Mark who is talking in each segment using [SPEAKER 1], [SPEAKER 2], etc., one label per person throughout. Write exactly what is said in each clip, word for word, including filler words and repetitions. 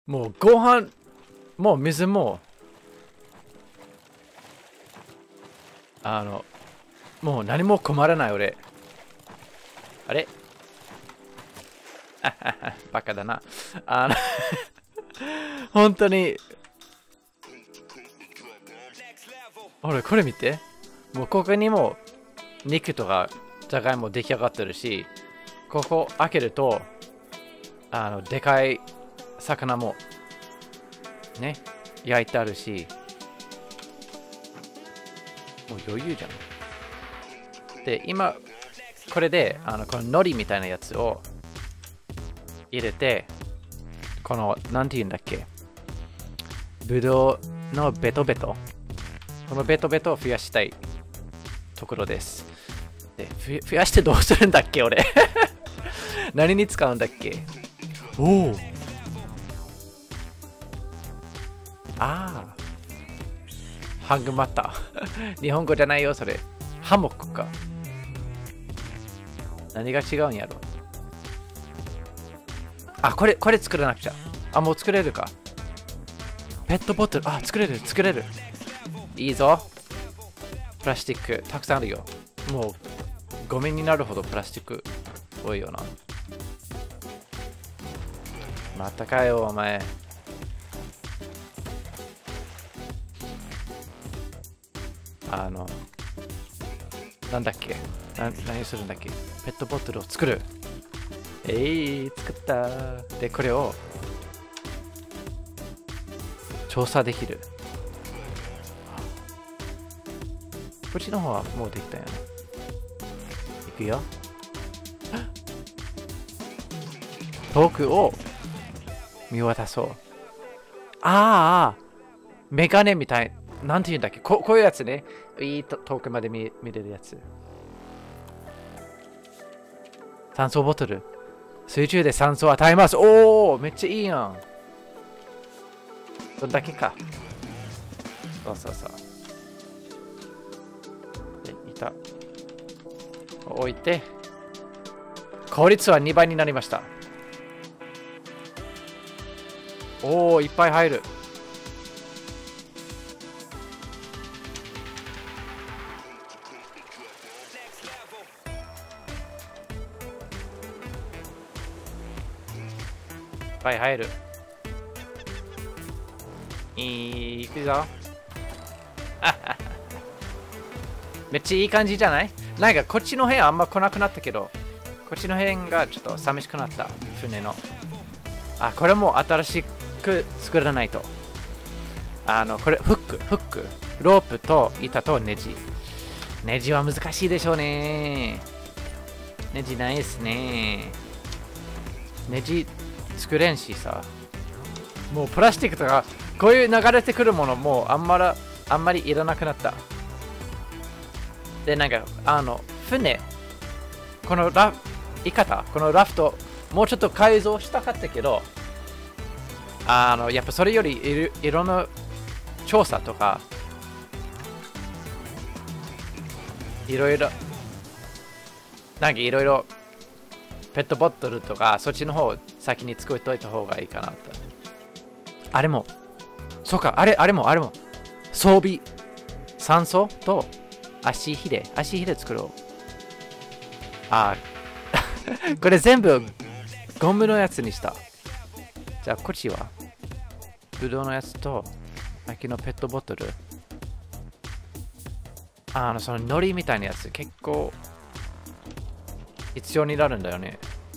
[SPEAKER 1] もうご飯、もう水も、あの、もう何も困らない俺。あれあははバカだな。あの本当に。俺これ見て。もうここにも肉とかじゃがいも出来上がってるし、ここ開けると、あの、でかい魚もね、焼いてあるし、もう余裕じゃん。で、今、これで、あの、この海苔みたいなやつを入れて、この、なんて言うんだっけ、ぶどうのベトベト、このベトベトを増やしたいところです。で、増やしてどうするんだっけ、俺。何に使うんだっけ。おお。ああ。ハングマッタ。日本語じゃないよ、それ。ハモックか。何が違うんやろ。あ、これ、これ作らなくちゃ。あ、もう作れるか。ペットボトル。あ、作れる、作れる。いいぞ。プラスチック、たくさんあるよ。もう、ゴミになるほどプラスチック多いよな。またかよ、お前。あの、なんだっけな何するんだっけ。ペットボトルを作る。えい、作った。で、これを調査できる。こっちの方はもうできたよね。いくよ。遠くを見渡そう。ああ、メガネみたい。なんて言うんだっけ、ここういうやつね。いいと遠くまで 見, 見れるやつ。酸素ボトル。水中で酸素を与えます。おお、めっちゃいいやん。そんだけか。そうそうそう。で、いた。置いて。効率はにばいになりました。おお、いっぱい入る。いっぱい入る。いくぞ。めっちゃいい感じじゃない？なんかこっちの部屋あんま来なくなったけど、こっちの辺がちょっと寂しくなった。船の。あ、これも新しく作らないと。あの、これ、フック、フック。ロープと板とネジ。ネジは難しいでしょうね。ネジないですね。ネジ作れんしさ。もうプラスチックとか、こういう流れてくるものもうあんまら、あんまりいらなくなった。で、なんか、あの、船、このラフ、い方、このラフト、もうちょっと改造したかったけど、あの、やっぱそれよりいろいろな調査とか、いろいろ、なんかいろいろ、ペットボトルとか、そっちの方を先に作っといた方がいいかなと。あれも、そうか、あれ、あれも、あれも、装備、酸素と足ひれ、足ひれ作ろう。ああ、これ全部ゴムのやつにした。じゃあ、こっちは、ブドウのやつと、さっきのペットボトル。あの、その海苔みたいなやつ、結構、必要になるんだよね。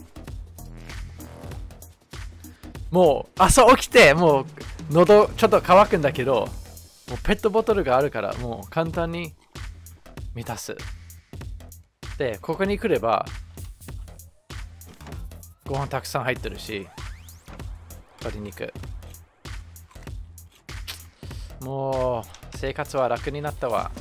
[SPEAKER 1] もう朝起きてもう喉ちょっと乾くんだけど、もうペットボトルがあるからもう簡単に満たす。で、ここに来ればご飯たくさん入ってるし、鶏肉。もう生活は楽になったわ。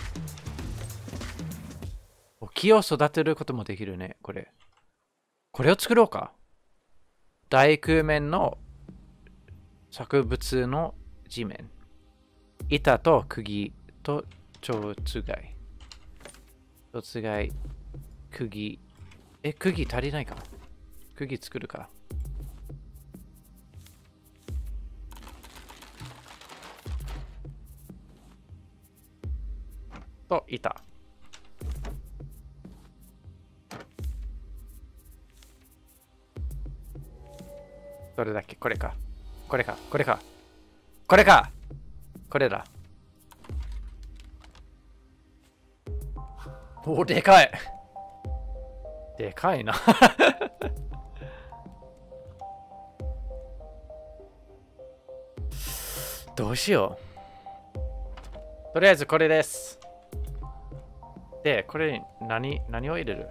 [SPEAKER 1] 木を育てることもできるね、これ。これを作ろうか。大空面の植物の地面。板と釘と蝶つがい。蝶つがい、釘。え、釘足りないか。釘作るか。 といた。どれだっけ？これか。これか。これか。これか。これだ。お、でかい。でかいな。どうしよう。とりあえずこれです。で、これに何、何を入れる？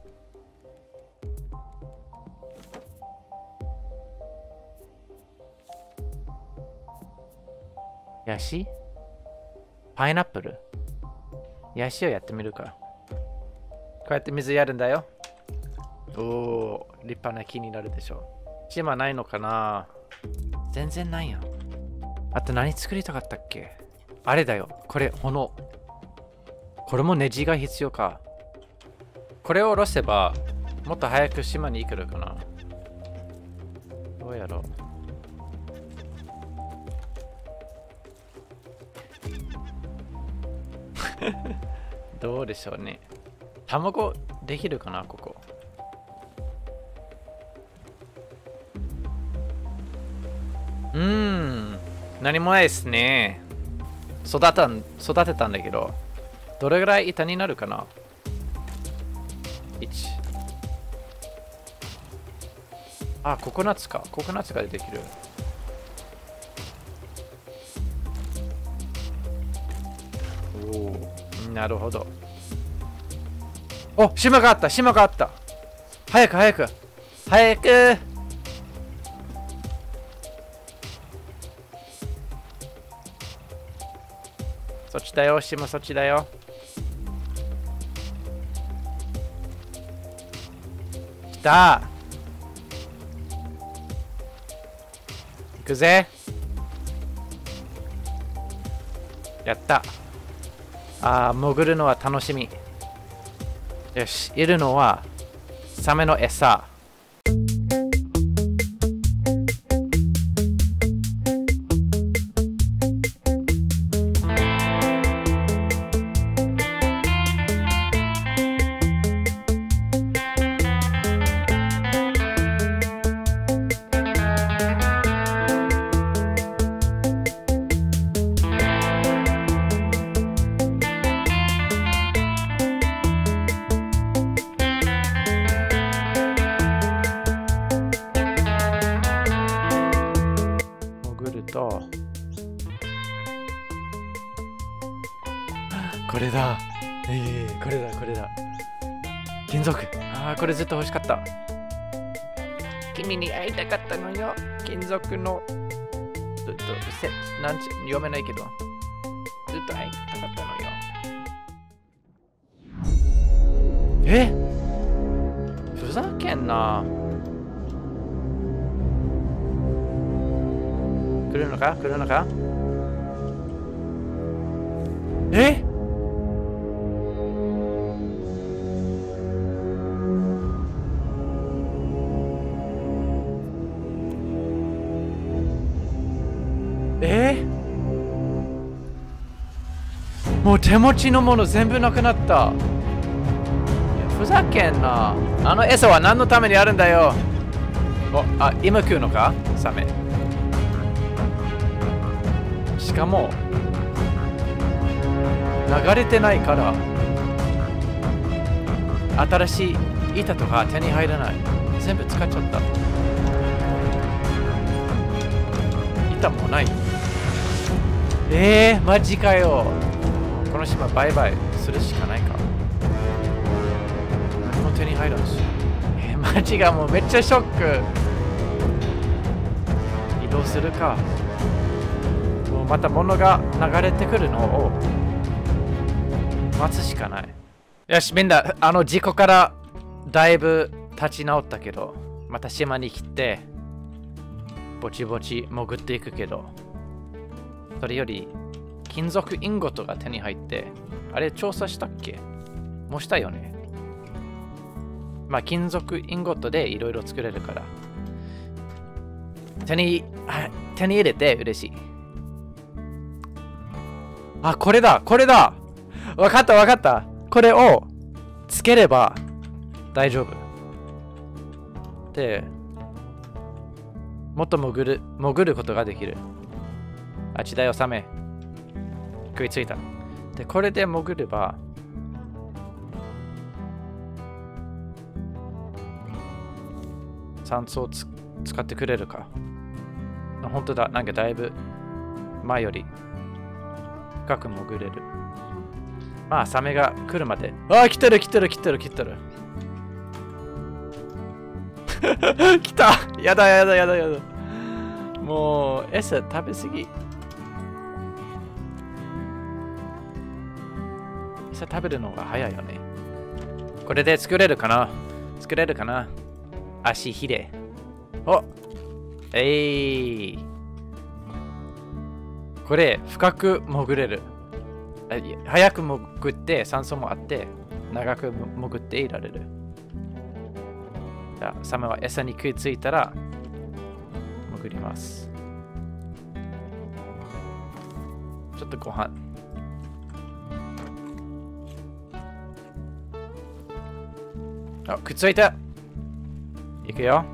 [SPEAKER 1] ヤシ？パイナップル？ヤシをやってみるか。こうやって水やるんだよ。おお、立派な木になるでしょう。島ないのかな？全然ないやん。あと何作りたかったっけ？あれだよ。これ、炎。これもネジが必要か。これを下ろせば、もっと早く島に行けるかな。どうやろう。どうでしょうね。卵できるかな、ここ。うーん。何もないですね。育たん、育てたんだけど、どれぐらい板になるかな？ いち。あ、ココナッツか。ココナッツができる。おお、なるほど。お、島があった、島があった。早く早く。早く。そっちだよ、島そっちだよ。来た。行くぜ。やった。ああ、潜るのは楽しみ。よし、いるのはサメの餌。これだ。えー、これだ、これだ。金属。ああ、これずっと欲しかった。君に会いたかったのよ。金属の。ずっと、せなんち読めないけど。ずっと会いたかったのよ。え？ふざけんな。来るのか？来るのか？え？えー、もう手持ちのもの全部なくなった。いや、ふざけんな。あの餌は何のためにあるんだよ。お、あ、今食うのか？サメ。しかも流れてないから新しい板とか手に入らない。全部使っちゃった。板もない。えー、マジかよ。この島バイバイするしかないか。何も手に入らんし。えー、マジがもうめっちゃショック。移動するか。もうまた物が流れてくるのを待つしかない。よし、みんな、あの事故からだいぶ立ち直ったけど、また島に来て、ぼちぼち潜っていくけど、それより金属インゴットが手に入って、あれ調査したっけ？もうしたよね。まあ金属インゴットでいろいろ作れるから、手に、手に入れて嬉しい。あ、これだ、これだ。 わかったわかった。これをつければ大丈夫。で、もっと潜る、潜ることができる。あっちだよ、サメ。食いついた。で、これで潜れば、酸素をつ使ってくれるか。本当だ、なんかだいぶ前より深く潜れる。まあ、サメが来るまで。ああ、来てる来てる来てる来てる。来た。やだやだやだやだ。もう、餌食べすぎ。餌食べるのが早いよね。これで作れるかな作れるかな足ひれ。おえい、これ、深く潜れる。早く潜って酸素もあって、長く潜っていられる。じゃあ、サメは餌に食いついたら、潜ります。ちょっとご飯。あ、くっついた。いくよ。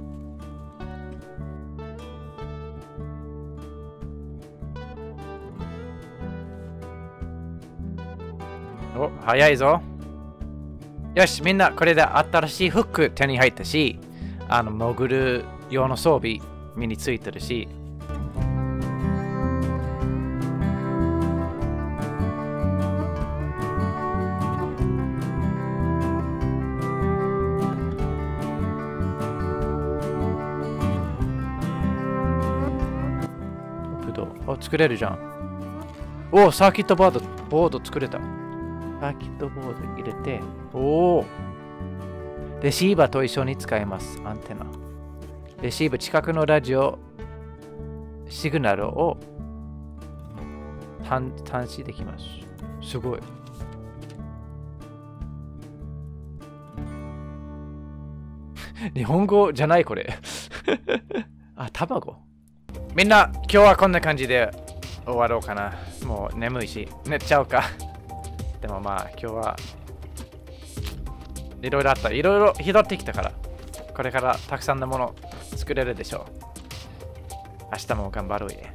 [SPEAKER 1] お、早いぞ。よし、みんな、これで新しいフック手に入ったし、あの、潜る用の装備身についてるし、お、作れるじゃん。お、サーキットボード、ボード作れた。サーキットボード入れて、おお。レシーバーと一緒に使えます。アンテナ。レシーバー近くのラジオ、シグナルを探知できます。すごい。日本語じゃないこれ。あ、卵。みんな、今日はこんな感じで終わろうかな。もう眠いし、寝ちゃおうか。でもまあ、今日はいろいろあった。いろいろ拾ってきたから、これからたくさんのもの作れるでしょう。明日も頑張ろうね。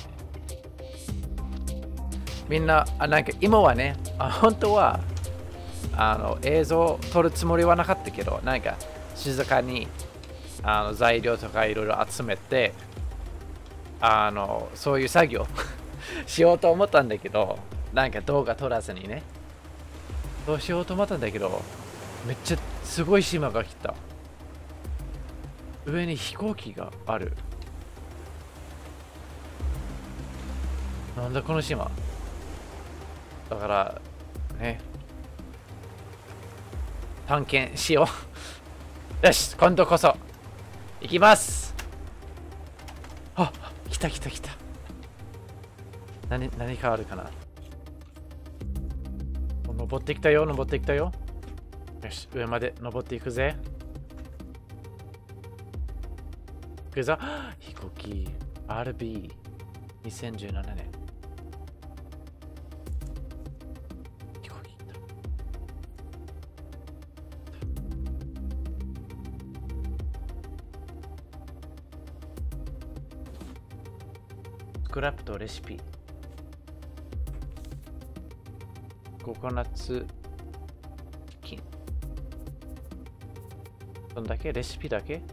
[SPEAKER 1] みんな、あ、なんか今はね、あ、本当はあの映像を撮るつもりはなかったけど、なんか静かにあの材料とかいろいろ集めて、あのそういう作業しようと思ったんだけど、なんか動画撮らずにね、どうしようと思ったんだけど、めっちゃすごい島が来た。上に飛行機がある。なんだこの島。だからね、探検しよう。よし、今度こそ行きます。あ、来た来た来た。何、何かあるかな。登ってきたよ、登ってきたよ。よし、上まで登っていくぜ。行くぞ。飛行機 アールビーにせんじゅうななねん。飛行機来た。スクラップとレシピ。ココナッツチキン。どんだけレシピだけ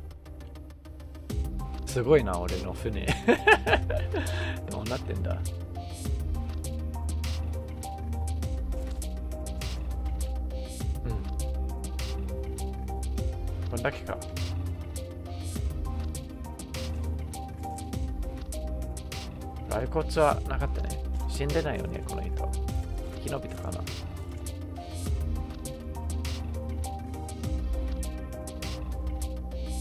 [SPEAKER 1] すごいな、俺の船。どうなってんだ。うん。こんだけか。骸骨はなかったね。死んでないよね、この人。生き延びたかな。